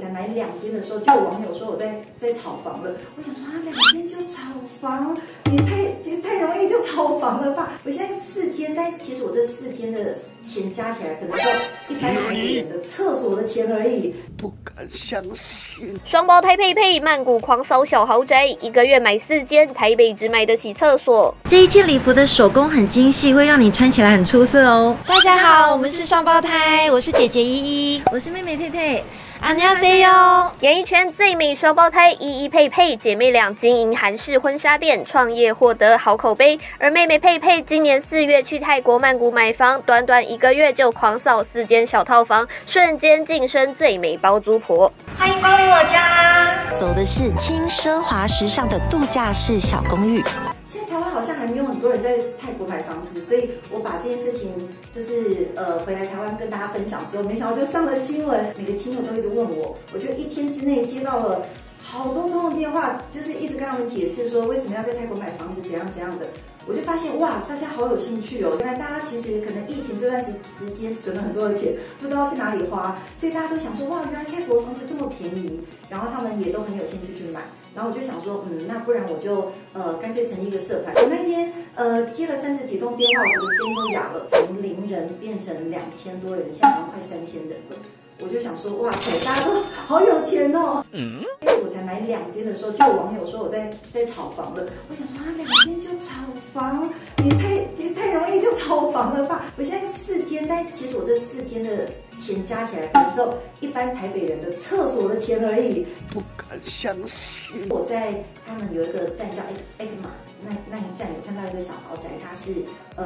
才买2间的时候，就有网友说我在炒房了。我想说啊，2间就炒房，你太容易就炒房了吧？我现在4间，但是其实我这4间的钱加起来，可能就一般台北人的厕所的钱而已。 不敢相信！ 双胞胎佩佩曼谷狂扫小豪宅，1个月买4间，台北只买得起厕所。 这一件礼服的手工很精细，会让你穿起来很出色哦。大家好，我们是双胞胎，我是姐姐依依，我是妹妹佩佩。안녕하세요。 演艺圈最美双胞胎依依佩佩，姐妹俩经营韩式婚纱店，创业获得好口碑。而妹妹佩佩今年4月去泰国曼谷买房，短短1个月就狂扫4间小套房，瞬间晋升最美包租婆。 欢迎光临我家，走的是轻奢华时尚的度假式小公寓。 现在台湾好像还没有很多人在泰国买房子，所以我把这件事情就是回来台湾跟大家分享之后，没想到就上了新闻，每个亲友都一直问我，我就1天之内接到了好多通的电话，就是一直跟他们解释说为什么要在泰国买房子，怎样怎样的。我就发现哇，大家好有兴趣哦！原来大家其实可能疫情这段时间存了很多的钱，不知道去哪里花，所以大家都想说哇，原来泰国房子这么便宜，然后他们也都很有兴趣去买。然后我就想说，那不然我就干脆成立一个社团。我那天接了30几通电话，我的声音都哑了，从0人变成2000多人，现在好像快3000人了。我就想说，哇塞，大家都好有钱哦！开始我才买2间的时候，就有网友说我在炒房了。我想说啊，2间就炒房，你太容易就炒房了吧？我现在4间，但是其实我这4间的钱加起来，可能只有一般台北人的厕所的钱而已。 不敢相信！ 我在他们有一个站叫 EGMA， 那一站有看到一个小豪宅，它是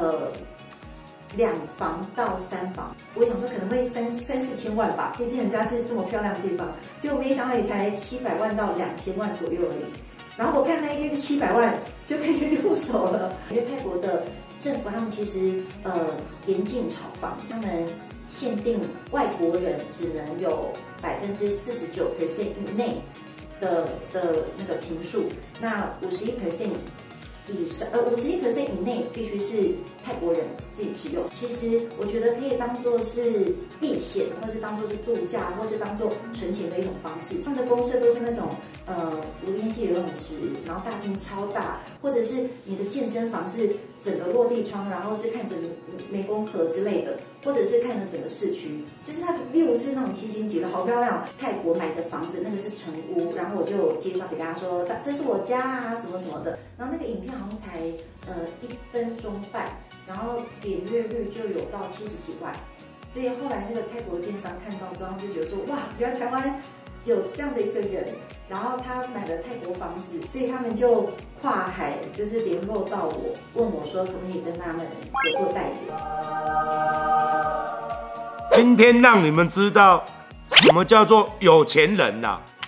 2房到3房，我想说可能会3、4千万吧，毕竟人家是这么漂亮的地方，就没想到也才700万到2000万左右而已。然后我看那一间是700万就可以入手了，因为泰国的政府他们其实严禁炒房，他们限定外国人只能有49% 以内的那个坪数，那51% 以上，51% 以内必须是泰国人自己持有。其实我觉得可以当做是避险，或是当做是度假，或是当做存钱的一种方式。他们的公社都是那种无边界游泳池，然后大厅超大，或者是你的健身房是整个落地窗，然后是看着湄公河之类的，或者是看着整个市区，就是它的 view 是那种7星级的，好漂亮。泰国买的房子那个是成屋，然后我就介绍给大家说，这是我家啊，什么什么的。然后那个影片好像才1分钟半，然后点阅率就有到70几万。所以后来那个泰国建商看到之后，就觉得说，哇，原来台湾有这样的一个人，然后他买了泰国房子，所以他们就跨海就是联络到我，问我说可不可以跟他们合作代言。 今天让你们知道什么叫做有钱人呐、